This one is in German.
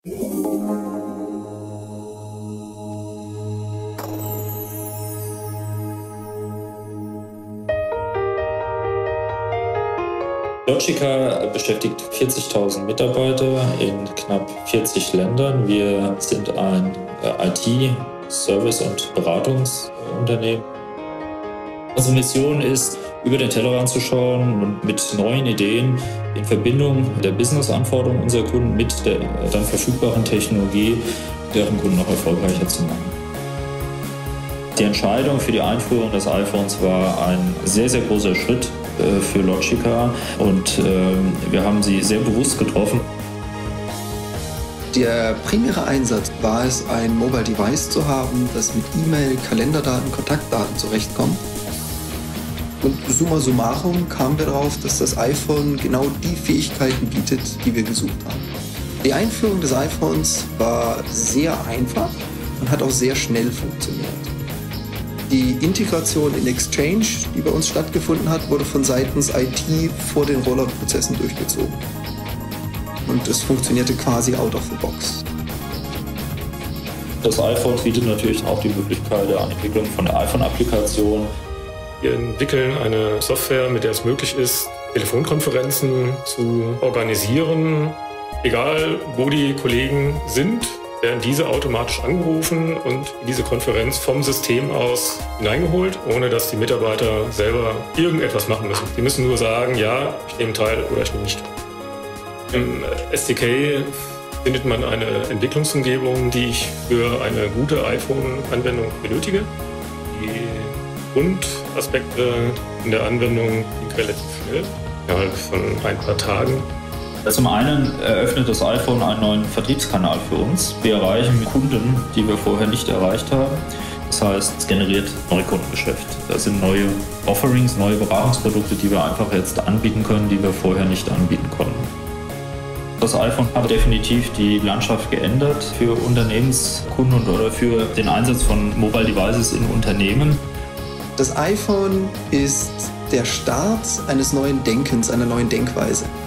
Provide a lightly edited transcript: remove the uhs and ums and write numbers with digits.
Logica beschäftigt 40.000 Mitarbeiter in knapp 40 Ländern. Wir sind ein IT-, Service- und Beratungsunternehmen. Unsere Mission ist, über den Tellerrand zu schauen und mit neuen Ideen in Verbindung der Business-Anforderungen unserer Kunden mit der dann verfügbaren Technologie deren Kunden noch erfolgreicher zu machen. Die Entscheidung für die Einführung des iPhones war ein sehr, sehr großer Schritt für Logica und wir haben sie sehr bewusst getroffen. Der primäre Einsatz war es, ein Mobile Device zu haben, das mit E-Mail, Kalenderdaten, Kontaktdaten zurechtkommt. Und summa summarum kamen wir darauf, dass das iPhone genau die Fähigkeiten bietet, die wir gesucht haben. Die Einführung des iPhones war sehr einfach und hat auch sehr schnell funktioniert. Die Integration in Exchange, die bei uns stattgefunden hat, wurde von seitens IT vor den Rollout-Prozessen durchgezogen. Und es funktionierte quasi out of the box. Das iPhone bietet natürlich auch die Möglichkeit der Entwicklung von der iPhone-Applikation. Wir entwickeln eine Software, mit der es möglich ist, Telefonkonferenzen zu organisieren. Egal, wo die Kollegen sind, werden diese automatisch angerufen und in diese Konferenz vom System aus hineingeholt, ohne dass die Mitarbeiter selber irgendetwas machen müssen. Die müssen nur sagen, ja, ich nehme teil oder ich nehme nicht teil. Im SDK findet man eine Entwicklungsumgebung, die ich für eine gute iPhone-Anwendung benötige. Die Grundaspekte in der Anwendung ging relativ schnell, innerhalb von ein paar Tagen. Zum einen eröffnet das iPhone einen neuen Vertriebskanal für uns. Wir erreichen Kunden, die wir vorher nicht erreicht haben. Das heißt, es generiert Neukundengeschäft. Das sind neue Offerings, neue Beratungsprodukte, die wir einfach jetzt anbieten können, die wir vorher nicht anbieten konnten. Das iPhone hat definitiv die Landschaft geändert für Unternehmenskunden oder für den Einsatz von Mobile Devices in Unternehmen. Das iPhone ist der Start eines neuen Denkens, einer neuen Denkweise.